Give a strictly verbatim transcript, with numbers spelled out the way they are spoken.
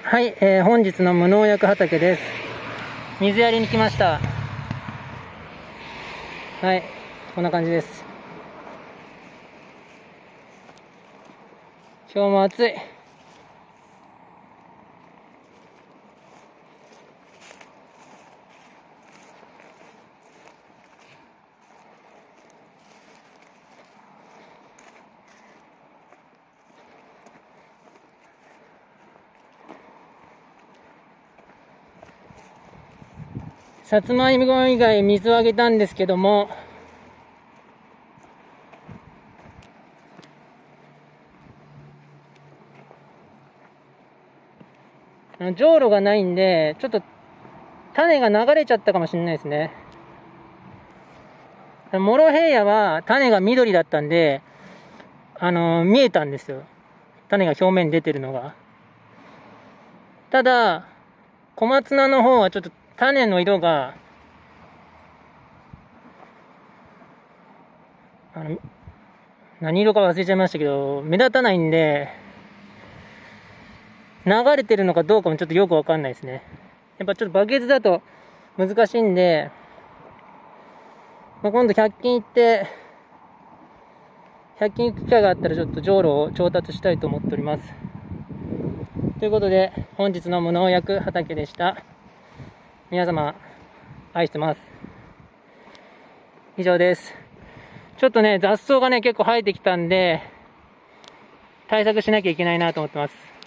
はい、えー、本日の無農薬畑です。水やりに来ました。はい、こんな感じです。今日も暑い。さつまいも以外水をあげたんですけども、じょうろがないんで、ちょっと種が流れちゃったかもしれないですね。モロヘイヤは種が緑だったんで、あのー、見えたんですよ。種が表面に出てるのが。ただ、小松菜の方はちょっと種の色が、あの、何色か忘れちゃいましたけど、目立たないんで、流れてるのかどうかもちょっとよくわかんないですね。やっぱちょっとバケツだと難しいんで、まあ、今度ひゃく均行って、ひゃく均行く機会があったらちょっとじょうろを調達したいと思っております。ということで、本日の無農薬畑でした。皆様、愛してます。以上です。ちょっとね、雑草がね、結構生えてきたんで、対策しなきゃいけないなと思ってます。